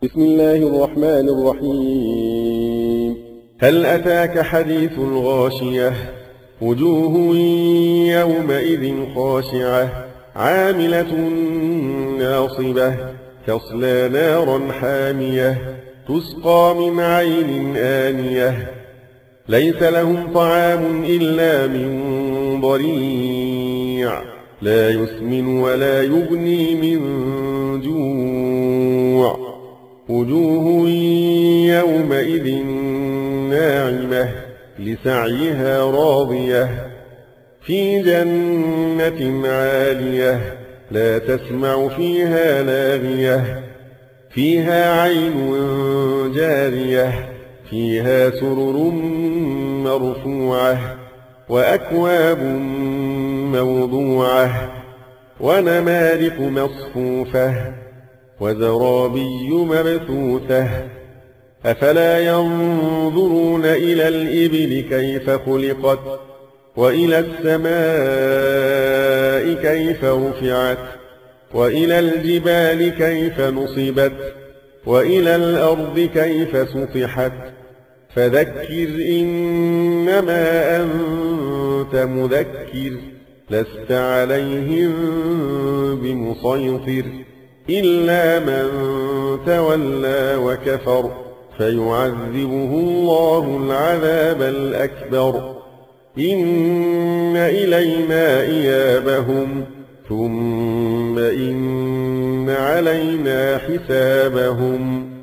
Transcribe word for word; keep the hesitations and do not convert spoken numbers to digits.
بسم الله الرحمن الرحيم. هل أتاك حديث الغاشية؟ وجوه يومئذ خاشعة عاملة ناصبة تصلى نارا حامية تسقى من عين آنية ليس لهم طعام إلا من ضريع لا يسمن ولا يغني من جوع وجوه يومئذ ناعمة لسعيها راضية في جنة عالية لا تسمع فيها لاغية فيها عين جارية فيها سرر مرفوعة وأكواب موضوعة ونمارق مصفوفة وزرابي مبثوثة أفلا ينظرون إلى الإبل كيف خلقت وإلى السماء كيف رفعت وإلى الجبال كيف نصبت وإلى الأرض كيف سطحت فذكر إنما أنت مذكر لست عليهم بمسيطر إلا من تولى وكفر فيعذبه الله العذاب الأكبر إن إلينا إيابهم ثم إن علينا حسابهم